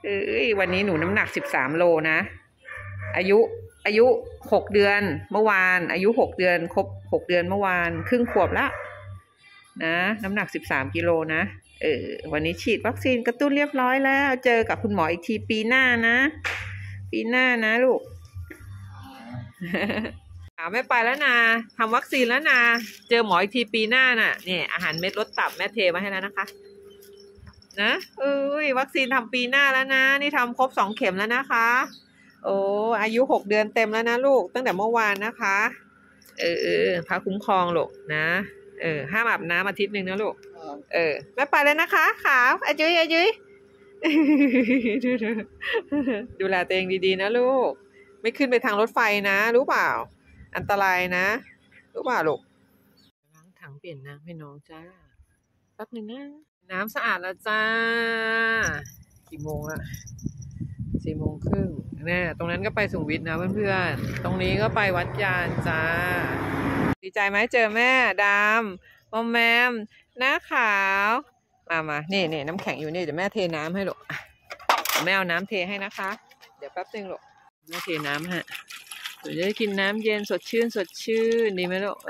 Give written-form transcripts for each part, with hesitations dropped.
วันนี้หนูน้ำหนัก13 โลนะอายุ6 เดือนเมื่อวานอายุ6 เดือนครบ6 เดือนเมื่อวานครึ่งขวบละนะน้ำหนัก13 กิโลนะวันนี้ฉีดวัคซีนกระตุ้นเรียบร้อยแล้วเจอกับคุณหมออีกทีปีหน้านะลูก ไม่ไปแล้วนะทำวัคซีนแล้วนะเจอหมออีกทีปีหน้าน่ะเนี่ยอาหารเม็ดลดตับแม่เทมาให้แล้วนะคะนะวัคซีนทำปีหน้าแล้วนะนี่ทำครบ2 เข็มแล้วนะคะโอ้อายุ6 เดือนเต็มแล้วนะลูกตั้งแต่เมื่อวานนะคะพาคุ้มครองลูกนะห้ามอาบน้ำอาทิตย์หนึ่งนะลูกแม่ไปแล้วนะคะขาวอายุย ดูแลตัวเองดีๆนะลูกไม่ขึ้นไปทางรถไฟนะรู้เปล่าอันตรายนะรู้เปล่าลูกล้างถังเปลี่ยนน้ำให้น้องจ้าแป๊บนึงนะน้ำสะอาดแล้วจ้ากี่โมงละ4 โมงครึ่งเนี่ยตรงนั้นก็ไปสุขุมวิทนะเพื่อนๆตรงนี้ก็ไปวัดยานจ้าดีใจไหมเจอแม่ดำมอมแมมหน้าขาวมานี่น้ำแข็งอยู่นี่เดี๋ยวแม่เทน้ำให้ลูกแม่เอาน้ำเทให้นะคะเดี๋ยวแป๊บนึงลูกแม่เทน้ำฮะเดี๋ยวจะได้กินน้ำเย็นสดชื่นดีไหมลูก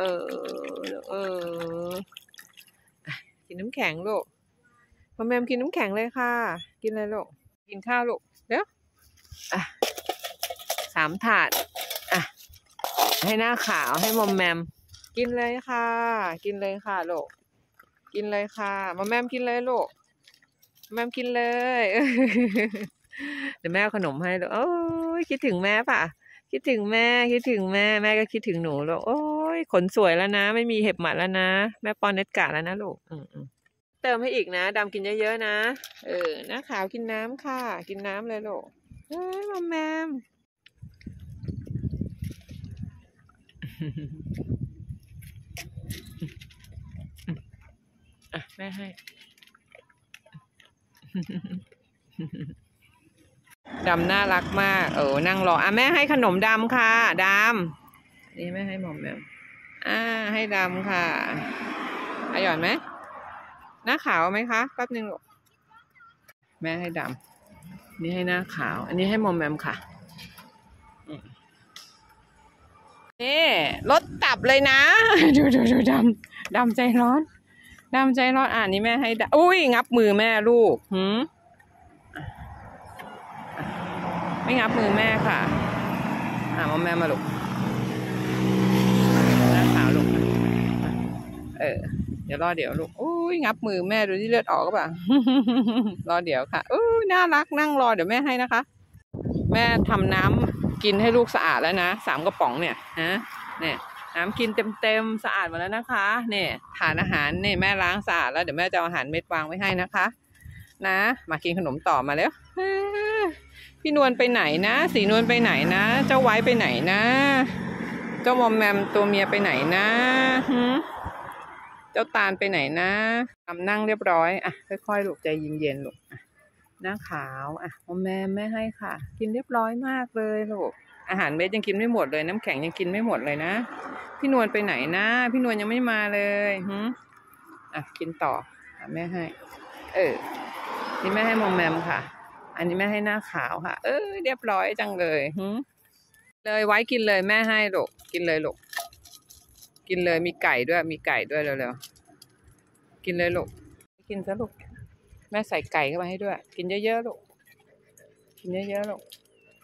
กินน้ำแข็งลูกพ่อแม่กินน้ำแข็งเลยค่ะกินอะไรลูกกินข้าวลูกเดี๋ยว3 ถาดให้หน้าขาวให้มอมแมมกินเลยค่ะลูกกินเลยค่ะมอมแมมกินเลยลูกแมมกินเลยเดี๋ยวแม่เอาขนมให้ลูกโอ้ยคิดถึงแม่ป่ะคิดถึงแม่แม่ก็คิดถึงหนูลูกโอ้ยขนสวยแล้วนะไม่มีเห็บหมัดแล้วนะแม่ป้อนเน็ตกาแล้วนะลูกเติมให้อีกนะดำกินเยอะๆนะหน้าขาวกินน้ำค่ะกินน้ำเลยลูกมอมแมมแม่ให้ดำน่ารักมากนั่งรอแม่ให้ขนมดำค่ะดำนี่แม่ให้หมอมแมมให้ดำค่ะอร่อยไหมหน้าขาวไหมคะแป๊บนึงลูกแม่ให้ดำนี่ให้หน้าขาวอันนี้ให้หมอมแมมค่ะนี่รถตับเลยนะดูดำใจร้อนนี่แม่ให้อุ้ยงับมือแม่ลูกไม่งับมือแม่ค่ะมอมแม่มาลูกหน้าขาวลูกเดี๋ยวรอเดี๋ยวลูกอุ้ยงับมือแม่ดูที่เลือดออกก็ป่ะรอเดี๋ยวค่ะน่ารักนั่งรอเดี๋ยวแม่ให้นะคะแม่ทำน้ำกินให้ลูกสะอาดแล้วนะ3 กระป๋องเนี่ยเนี่ยน้ำกินเต็มสะอาดหมดแล้วนะคะเนี่ยทานอาหารเนี่ยแม่ล้างสะอาดแล้วเดี๋ยวแม่จะเอาอาหารเม็ดวางไว้ให้นะคะนะมากินขนมต่อมาแล้วพี่นวลไปไหนนะสีนวลไปไหนนะเจ้าไว้ไปไหนนะเจ้ามอมแมมตัวเมียไปไหนนะเจ้าตาลไปไหนนะนั่งเรียบร้อยค่อยๆลูกใจเย็นๆลูกหน้าขาวมอมแมมแม่ให้ค่ะกินเรียบร้อยมากเลยลูกอาหารเม็ดยังกินไม่หมดเลยน้ำแข็งยังกินไม่หมดเลยนะพี่นวลไปไหนนะพี่นวลยังไม่มาเลยกินต่อแม่ให้นี่แม่ให้มอมแมมค่ะอันนี้แม่ให้หน้าขาวค่ะเรียบร้อยจังเลยเลยไว้กินเลยแม่ให้ลูกกินเลยลูกกินเลยมีไก่ด้วยเร็วๆกินเลยลูกกินซะลูกแม่ใส่ไก่เข้ามาให้ด้วยกินเยอะๆลูกกินเยอะๆลูก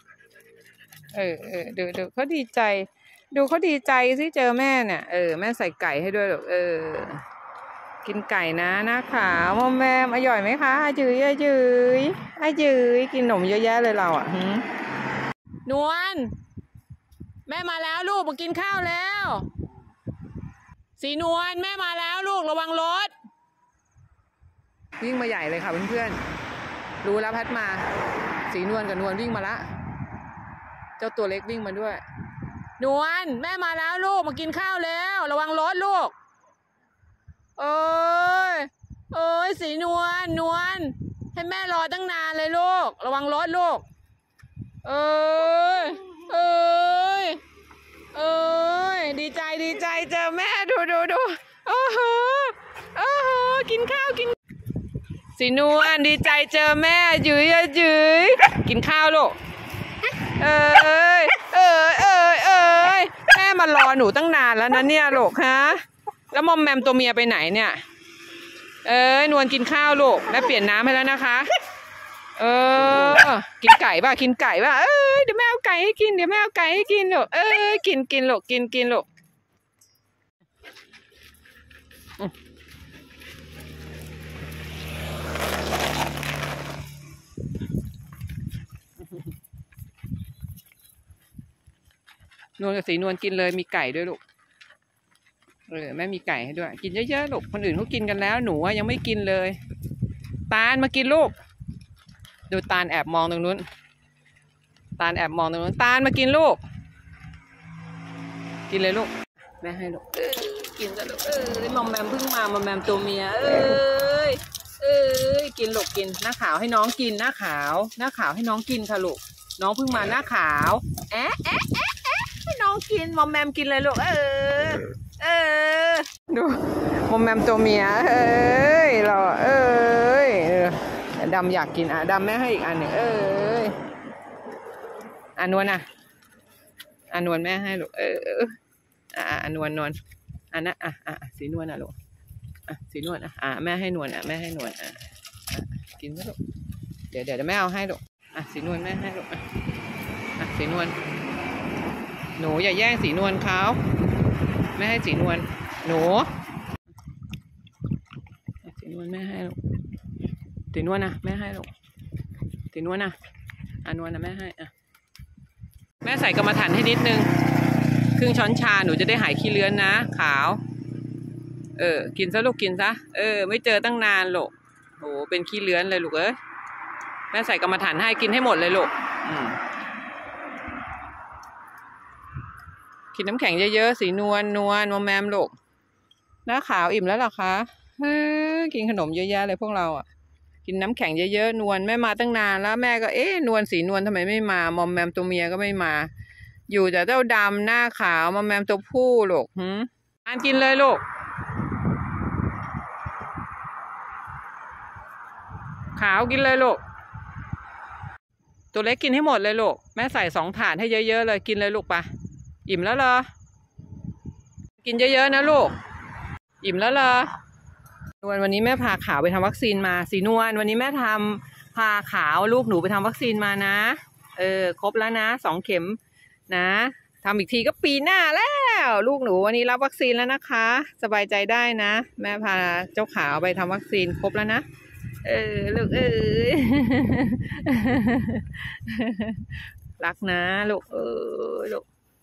ดูเขาดีใจที่เจอแม่เนี่ยแม่ใส่ไก่ให้ด้วยลูกกินไก่นะหน้าขาวมอมแมมอร่อยไหมคะจื้ยกินขนมเยอะแยะเลยเรานวลแม่มาแล้วลูกมากินข้าวแล้วสีนวลแม่มาแล้วลูกระวังรถวิ่งมาใหญ่เลยค่ะเพื่อนๆรู้แล้วพัดมาสีนวลกับนวลวิ่งมาละเจ้าตัวเล็กวิ่งมาด้วยนวลแม่มาแล้วลูกมากินข้าวแล้วระวังรถลูกโอ้ยสีนวลให้แม่รอตั้งนานเลยลูกระวังรถลูกดีใจเจอแม่ดูโอ้โหกินข้าวกินสีนวลดีใจเจอแม่ยื้ยยื้ยกินข้าวลูกเอ้ยแม่มารอหนูตั้งนานแล้วนะเนี่ยลูกฮะแล้วมอมแมมตัวเมียไปไหนเนี่ยนวลกินข้าวลูกแม่เปลี่ยนน้ำให้แล้วนะคะกินไก่ป่ะกินไก่ป่ะเดี๋ยวแม่เอาไก่ให้กินเดี๋ยวแม่เอาไก่ให้กินลูกกินลูกกินลูกนวลกับสีนวลกินเลยมีไก่ด้วยลูกแม่มีไก่ให้ด้วยกินเยอะๆลูกคนอื่นเขากินกันแล้วหนูยังไม่กินเลยตาลมากินลูกดูตาลแอบมองตรงนู้นตาลแอบมองตรงนู้นตาลมากินลูกกินเลยลูกแม่ให้ลูกกินกันลูกมอมแมมเพิ่งมามอมแมมตัวเมียกินลูกกินหน้าขาวให้น้องกินหน้าขาวให้น้องกินค่ะลูกน้องเพิ่งมาหน้าขาวให้น้องกินมอมแมมกินเลยลูกดูมอมแมมตัวเมียเราดำอยากกินดำแม่ให้อีกอันหนึ่งนวลนวลแม่ให้ลูกนวลอันนั้นสีนวลลูกสีนวลแม่ให้นวลแม่ให้นวลกินไหมลูกเดี๋ยวแม่เอาให้ลูกสีนวลแม่ให้ลูกสีนวลหนูอย่าแย่งสีนวลเขาแม่ให้สีนวลหนูสีนวลแม่ให้ลูกสีนวลแม่ให้ลูกสีนวลนวลแม่ให้แม่ใส่กรรมฐานให้นิดนึงครึ่งช้อนชาหนูจะได้หายขี้เลื้อนนะขาวกินซะลูกกินซะไม่เจอตั้งนานลูกโอ้เป็นขี้เลื้อนเลยลูกแม่ใส่กรรมฐานให้กินให้หมดเลยลูกกินน้ำแข็งเยอะๆสีนวลมอมแมมลูกหน้าขาวอิ่มแล้วหรอคะกินขนมเยอะแยะเลยพวกเรากินน้ำแข็งเยอะๆนวลแม่มาตั้งนานแล้วแม่ก็นวลสีนวลทำไมไม่มามอมแมมตัวเมียก็ไม่มาอยู่แต่เจ้าดำหน้าขาวมอมแมมตัวผู้ลูกกินเลยลูกขาวกินเลยลูกตัวเล็กกินให้หมดเลยลูกแม่ใส่2 ถาดให้เยอะๆเลยกินเลยลูกปะอิ่มแล้วเหรอกินเยอะๆนะลูกอิ่มแล้วเหรอนวลวันนี้แม่พาขาวไปทำวัคซีนมาสีนวลวันนี้แม่พาขาวลูกหนูไปทำวัคซีนมานะครบแล้วนะ2 เข็มนะทำอีกทีก็ปีหน้าแล้วลูกหนูวันนี้รับวัคซีนแล้วนะคะสบายใจได้นะแม่พาเจ้าขาวไปทำวัคซีนครบแล้วนะลูกรักนะลูกลูก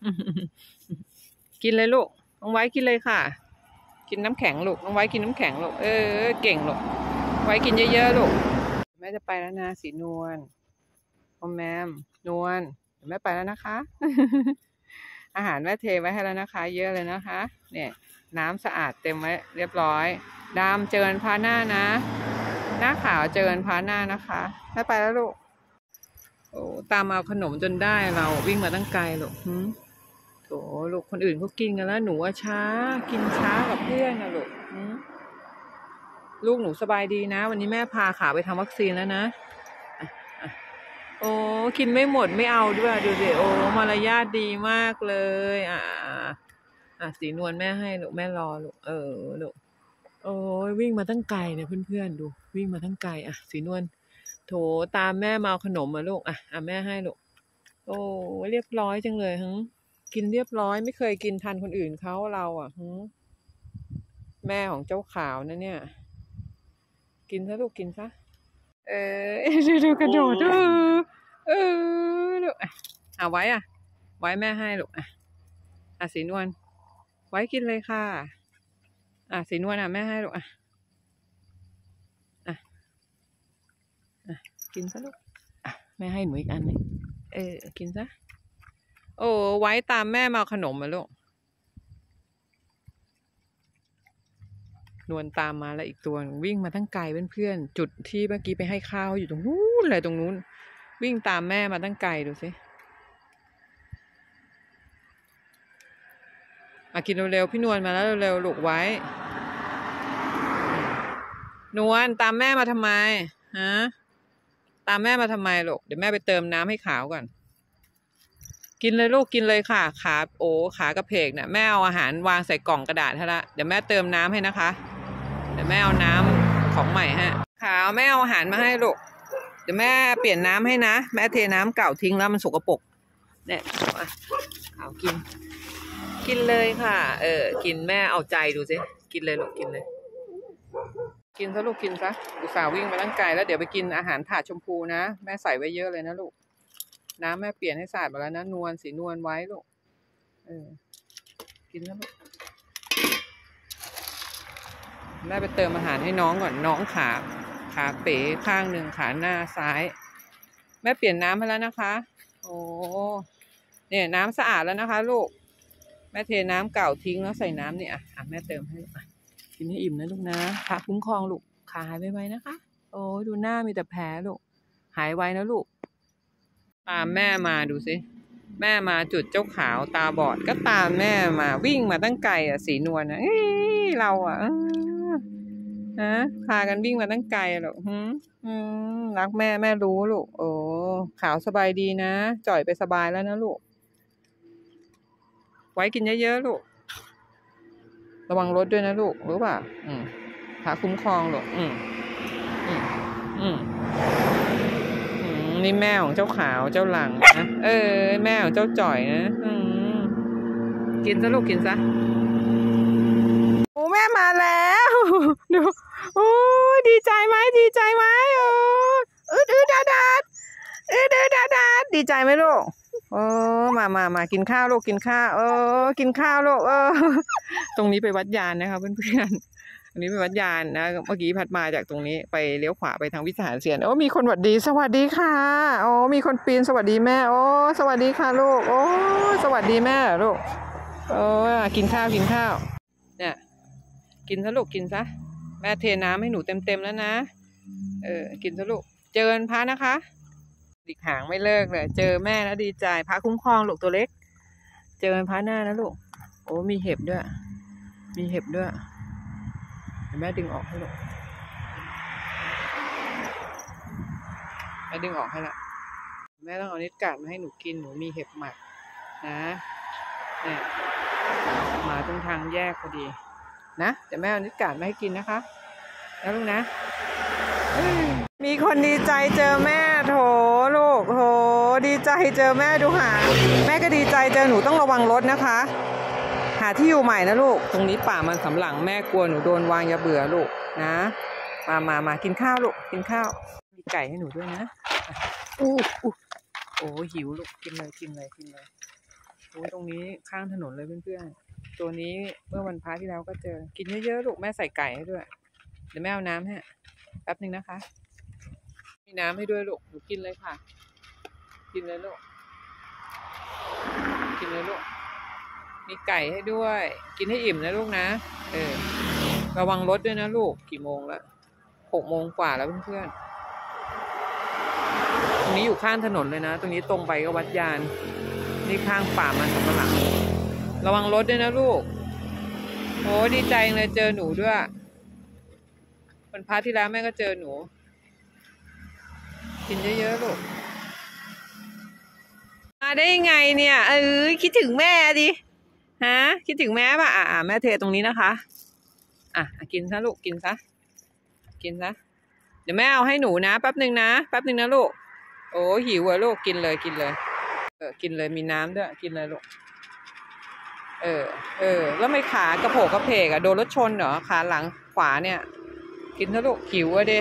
กินเลยลูกน้องไว้กินเลยค่ะกินน้ำแข็งลูกน้องไว้กินน้ำแข็งลูกเก่งลูกไว้กินเยอะๆลูกแม่จะไปแล้วนะสีนวลมอมแมมนวลแม่ไปแล้วนะคะ อาหารแม่เทไว้ให้แล้วนะคะเยอะเลยนะคะเนี่ยน้ำสะอาดเต็มไว้เรียบร้อยดำเจอกันพาหน้านะหน้าขาวเจอกันพาหน้านะคะแม่ไปแล้วลูกโอ้ตามเอาขนมจนได้เราวิ่งมาตั้งไกลลูกโถลูกคนอื่นเขากินกันแล้วหนูว่าช้ากินช้ากับเพื่อนนะลูกลูกหนูสบายดีนะวันนี้แม่พาขาไปทำวัคซีนแล้วนะโอ้กินไม่หมดไม่เอาด้วยดูสิโอ้มารยาทดีมากเลยสีนวลแม่ให้ลูกแม่รอลูกลูกโอ้ยวิ่งมาตั้งไกลเนี่ยเพื่อนๆดูวิ่งมาตั้งไกลสีนวลโถตามแม่มาเอาขนมมาลูกแม่ให้ลูกโอ้เรียบร้อยจังเลยกินเรียบร้อยไม่เคยกินทันคนอื่นเขาเราแม่ของเจ้าขาวนะเนี่ยกินซะลูกกินซะดูกระโดดลูกไว้ไว้แม่ให้ลูกสีนวลไว้กินเลยค่ะสีนวลแม่ให้ลูกกินซะลูกแม่ให้หนูอีกอันนึงกินซะโอ้ไว้ตามแม่มาขนมมาลูกนวลตามมาแล้วอีกตัววิ่งมาตั้งไกลเพื่อนๆจุดที่เมื่อกี้ไปให้ข้าวอยู่ตรงนู้นเลยตรงนู้นวิ่งตามแม่มาตั้งไกลดูสิกินเร็วๆพี่นวลมาแล้วเร็วๆลูกไว้นวลตามแม่มาทำไมฮะตามแม่มาทำไมลูกเดี๋ยวแม่ไปเติมน้ำให้ขาวก่อนกินเลยลูกกินเลยค่ะขากระเพกเนี่ยแม่เอาอาหารวางใส่กล่องกระดาษให้ละเดี๋ยวแม่เติมน้ำให้นะคะเดี๋ยวแม่เอาน้ำของใหม่ฮะขาวแม่เอาอาหารมาให้ลูกเดี๋ยวแม่เปลี่ยนน้ำให้นะแม่เทน้ำเก่าทิ้งแล้วมันสกปรกเนี่ยขาวกินเลยค่ะกินแม่เอาใจดูสิกินเลยลูกกินเลยกินซะลูกกินซะอุตส่าห์วิ่งมาตั้งไกลแล้วเดี๋ยวไปกินอาหารถาดชมพูนะแม่ใส่ไว้เยอะเลยนะลูกน้ำแม่เปลี่ยนให้สะอาดหมดแล้วนะนวลสีนวลไว้ลูกกินแล้วลูกแม่ไปเติมอาหารให้น้องก่อนน้องขาเป๋ข้างหนึ่งขาหน้าซ้ายแม่เปลี่ยนน้ำให้แล้วนะคะโอ้เนี่ยน้ำสะอาดแล้วนะคะลูกแม่เทน้ำเก่าทิ้งแล้วใส่น้ำนี่แม่เติมให้กินให้อิ่มนะลูกนะพระคุ้มครองลูกขาหายไวๆนะคะโอ้ดูหน้ามีแต่แผลลูกหายไวนะลูกตามแม่มาดูสิแม่มาจุดเจ้าขาวตาบอดก็ตามแม่มาวิ่งมาตั้งไกลสีนวลนะเราพากันวิ่งมาตั้งไกลหรอกรักแม่รู้ลูกโอ้ขาวสบายดีนะจ่อยไปสบายแล้วนะลูกไว้กินเยอะๆลูกระวังรถด้วยนะลูกรู้ป่ะพาคุ้มครองลูกนี่แม่ของเจ้าขาวเจ้าหลังนะแม่ของเจ้าจ่อยนะกินซะลูกกินซะโอ้แม่มาแล้วดูโอ้ดีใจไหมดีใจไหมดาดาดีใจไหมลูกมากินข้าวลูกกินข้าวกินข้าวลูกตรงนี้ไปวัดยานนะคะเพื่อนๆตรงนี้ไปวัดยานนะเมื่อกี้พัดมาจากตรงนี้ไปเลี้ยวขวาไปทางวิสารเสียนมีคนสวัสดีค่ะมีคนปีนสวัสดีแม่สวัสดีค่ะลูกสวัสดีแม่ลูกกินข้าวเนี่ยกินซะลูกกินซะแม่เทน้ำให้หนูเต็มแล้วนะกินซะลูกเจอพระนะคะดิกหางไม่เลิกเลยเจอแม่แล้วดีใจพระคุ้มครองลูกตัวเล็กเจอพระหน้านะลูกมีเห็บด้วยเดี๋ยวแม่ดึงออกให้ลูกแม่ดึงออกให้ละแม่ต้องเอานิดกาดมาให้หนูกินหนูมีเห็บหมัดนะเนี่ยมาตรงทางแยกพอดีนะเดี๋ยวแม่เอานิดกาดมาให้กินนะคะแล้วลูกนะมีคนดีใจเจอแม่โถลูกโถดีใจเจอแม่ดูหาแม่ก็ดีใจเจอหนูต้องระวังรถนะคะหาที่อยู่ใหม่นะลูกตรงนี้ป่ามันสำหลังแม่กลัวหนูโดนวางยาเบื่อลูกนะมากินข้าวลูกกินข้าวมีไก่ให้หนูด้วยนะหิวลูกกินเลยตรงนี้ข้างถนนเลยเพื่อนๆตัวนี้เมื่อวันพระที่แล้วก็เจอกินเยอะๆลูกแม่ใส่ไก่ให้ด้วยเดี๋ยวแม่เอาน้ำให้แป๊บนึงนะคะมีน้ำให้ด้วยลูกหนูกินเลยค่ะกินเลยลูกมีไก่ให้ด้วยกินให้อิ่มนะลูกนะระวังรถด้วยนะลูกกี่โมงแล้ว6 โมงกว่าแล้วเพื่อนๆตรงนี้อยู่ข้างถนนเลยนะตรงนี้ตรงไปก็วัดยานนี่ข้างป่ามันสำปะหลังระวังรถด้วยนะลูกดีใจเลยเจอหนูด้วยวันพระที่แล้วแม่ก็เจอหนูกินเยอะๆลูกมาได้ยังไงเนี่ยคิดถึงแม่ดิคิดถึงแม่ป่ะแม่เทตรงนี้นะคะกินซะลูกกินซะเดี๋ยวแม่เอาให้หนูนะแป๊บนึงนะลูกหิวอ่ะลูกกินเลยกินเลยมีน้ำด้วยกินเลยลูกแล้วไม่ขากระโผกกระเพกโดนรถชนเหรอขาหลังขวาเนี่ยกินซะลูกหิวอ่ะดิ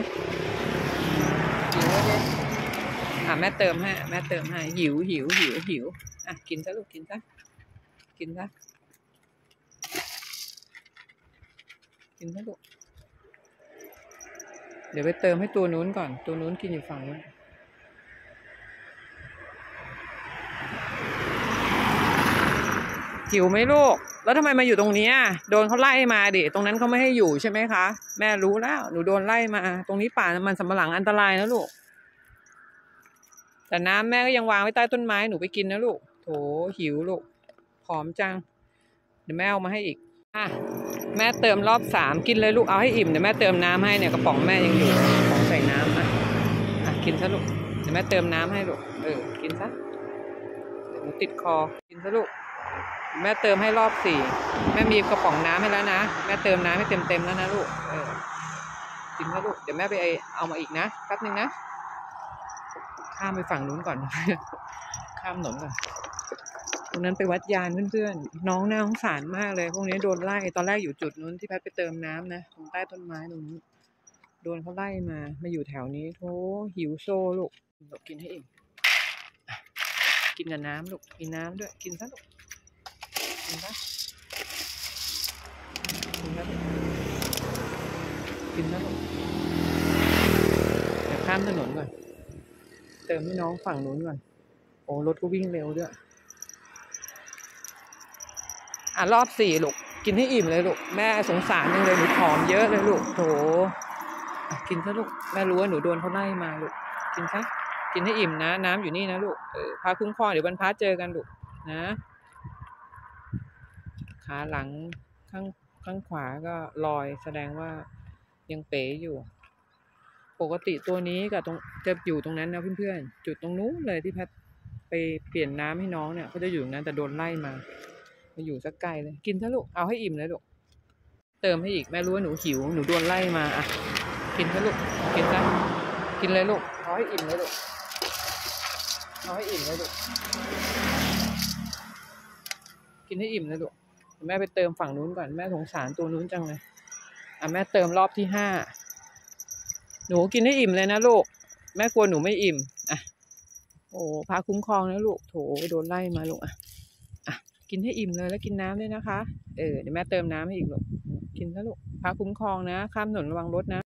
แม่เติมให้หิวกินซะลูกกินซะลูกเดี๋ยวไปเติมให้ตัวนู้นก่อนตัวนู้นกินอยู่ฝั่งนู้นหิวไหมลูกแล้วทำไมมาอยู่ตรงนี้โดนเขาไล่มาดิตรงนั้นเขาไม่ให้อยู่ใช่ไหมคะแม่รู้แล้วหนูโดนไล่มาตรงนี้ป่ามันสำปะหลังอันตรายนะลูกแต่น้ำแม่ก็ยังวางไว้ใต้ต้นไม้หนูไปกินนะลูกโถหิวลูกผอมจังเดี๋ยวแม่เอามาให้อีกอ่ะแม่เติมรอบ3กินเลยลูกเอาให้อิ่มเดี๋ยวแม่เติมน้ำให้เนี่ยกระป๋องแม่ยังอยู่กระป๋องใส่น้ำกินซะลูกเดี๋ยวแม่เติมน้ำให้ลูกกินซะเดี๋ยวหนูติดคอกินซะลูกแม่เติมให้รอบ4แม่มีกระป๋องน้ำให้แล้วนะแม่เติมน้ำให้เต็มแล้วนะลูกกินซะลูกเดี๋ยวแม่ไปเอามาอีกนะแป๊บนึงนะข้ามไปฝั่งนู้นก่อน ข้ามถนนก่อนตรงนั้นไปวัดยานเพื่อนๆน้องน่าสงสารมากเลยพวกนี้โดนไล่ตอนแรกอยู่จุดนู้นที่แพทไปเติมน้ำนะตรงใต้ต้นไม้ตรงนี้โดนเขาไล่มาอยู่แถวนี้โธ่หิวโซลูกกินให้อิ่มกินกับน้ำลูกกินน้ำด้วยกินซะลูกกินซะกินซะลูกกินซะลูกเดี๋ยวข้ามถนนก่อนเติมให้น้องฝั่งนู้นก่อนโอ้รถก็วิ่งเร็วด้วยรอบ4ลูกกินให้อิ่มเลยลูกแม่สงสารจังเลยหนูผอมเยอะเลยลูกโถกินซะลูกแม่รู้ว่าหนูโดนเขาไล่มาลูกกินซะกินให้อิ่มนะน้ำอยู่นี่นะลูกพาคุ้มครองเดี๋ยววันพระเจอกันลูกนะขาหลังข้างขวาก็ลอยแสดงว่ายังเป๋อยู่ปกติตัวนี้กับตรงจะอยู่ตรงนั้นนะเพื่อนๆจุดตรงนู้นเลยที่แพทไปเปลี่ยนน้ำให้น้องเนี่ยเขาจะอยู่ตรงนั้นแต่โดนไล่มาอยู่สักไกลเลยกินซะลูกเอาให้อิ่มเลยลูกเติมให้อีกแม่รู้ว่าหนูหิวหนูโดนไล่มากินซะลูกกินซะกินเลยลูกเอาให้อิ่มเลยลูกเอาให้อิ่มเลยลูกกินให้อิ่มเลยลูกแม่ไปเติมฝั่งนู้นก่อนแม่สงสารตัวนู้นจังเลยแม่เติมรอบที่5หนูกินให้อิ่มเลยนะลูกแม่กลัวหนูไม่อิ่มโอ้พาคุ้มครองนะลูกโถโดนไล่มาลูกกินให้อิ่มเลยแล้วกินน้ำด้วยนะคะเดี๋ยวแม่เติมน้ำให้อีกลูกกินซะลูกพาคุ้มครองนะข้ามถนนระวังรถนะ